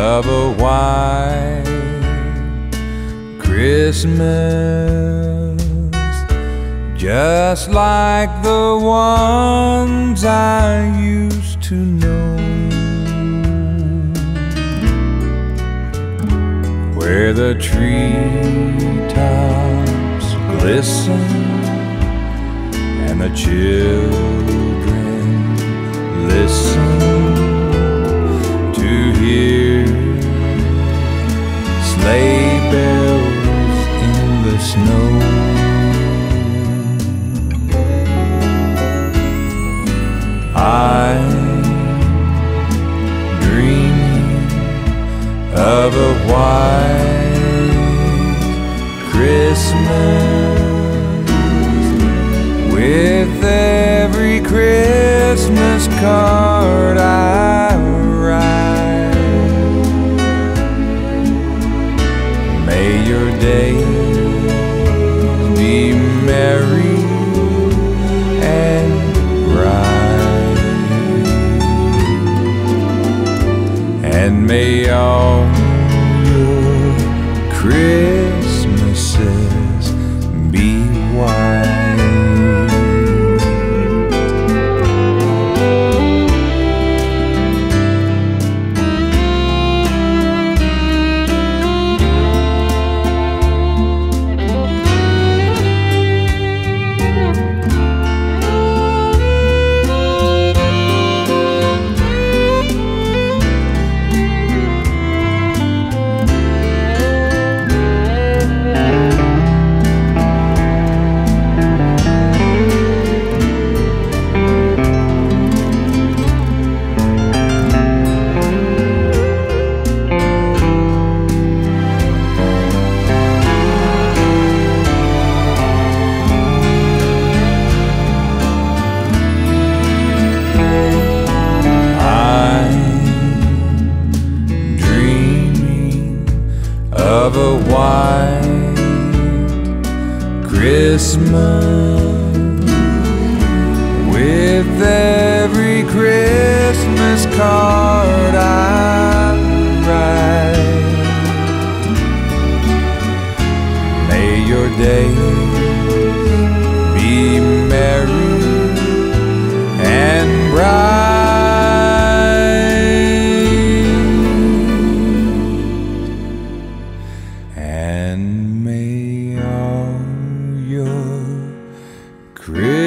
of a white Christmas, just like the ones I used to know, where the treetops glisten and the children listen to hear sleigh bells in the snow. I'm dreaming of a white Christmas, with every Christmas card I write. May your days be merry and bright, and may all your Christmases be white. Of a white Christmas, with every Christmas card I write. May your days be merry and bright, and may all your Christmas